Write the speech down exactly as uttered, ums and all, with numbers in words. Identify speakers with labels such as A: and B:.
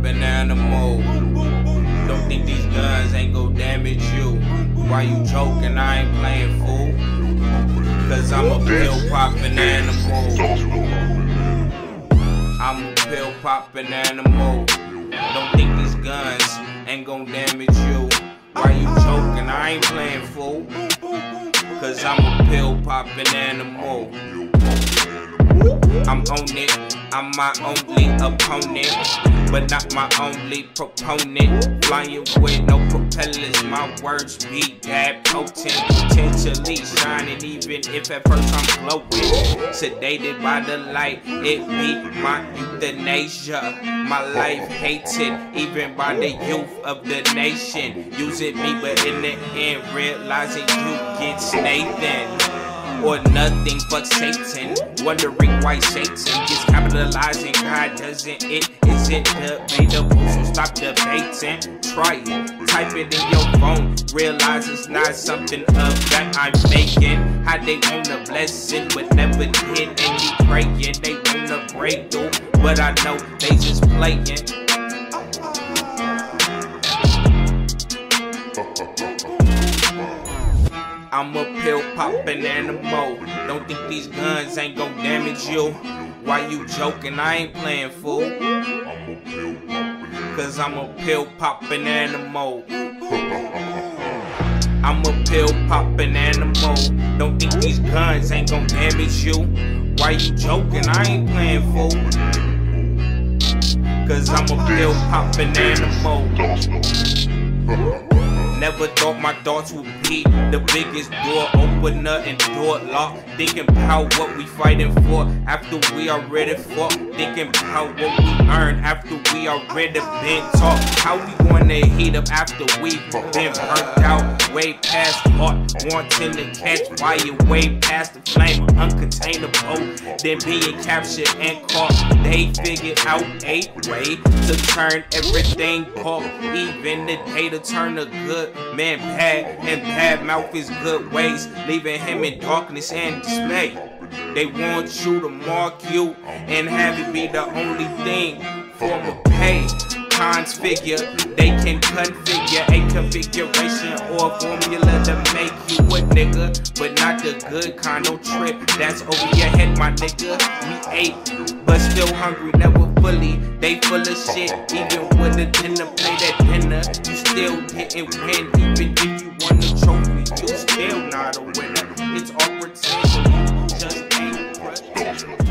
A: poppin' animal. Don't think these guns ain't gon' damage you. Why you joking? I ain't playing fool. Cause I'm a pill poppin' animal. I'm a pill poppin' animal. Don't think these guns ain't gon' damage you. Why you joking? I ain't playing fool. Cause I'm a pill poppin' animal. I'm on it, I'm my only opponent, but not my only proponent. Flying with no propellers, my words be that potent, potentially shining even if at first I'm glowing. Sedated by the light, it be my euthanasia. My life hated even by the youth of the nation. Using me, but in the end realizing you get Nathan. Or nothing, fuck Satan. Wondering why Satan gets capitalized and God doesn't. It isn't debatable, so stop debating. Try it, type it in your phone. Realize it's not something of that I'm making. How they want a blessing but never did, and keep praying. They want a breakthrough, but I know they just playing. I'm a pill poppin' animal. Don't think these guns ain't gon' damage you. Why you joking? I ain't playing fool. Cause I'm a pill poppin' animal. I'm a pill poppin' animal. Don't think these guns ain't gon' damage you. Why you joking? I ain't playing fool. Cause I'm a pill poppin' animal. Never thought my thoughts would be the biggest door opener and door lock. Thinking about what we fighting for after we already fought. Thinking about what we earned after we already been taught. How we gonna heat up after we've been burnt out? Way past heart, wanting to catch fire. Way past the flame, uncontainable. Then being captured and caught. They figured out a way to turn everything dark. Even the day to turn a good man bad, and bad mouth his good ways, leaving him in darkness and dismay. They want you to mark you and have it be the only thing for a pay. Cons figure, they can configure a configuration or a formula to make you a nigga, but not the good kind. No trip, that's over your head, my nigga. We ate, but still hungry, never fully. They full of shit, even with a dinner plate at dinner. You still didn't win, even if you won the trophy, you still not a winner. It's all pretend, so you just ain't pretend.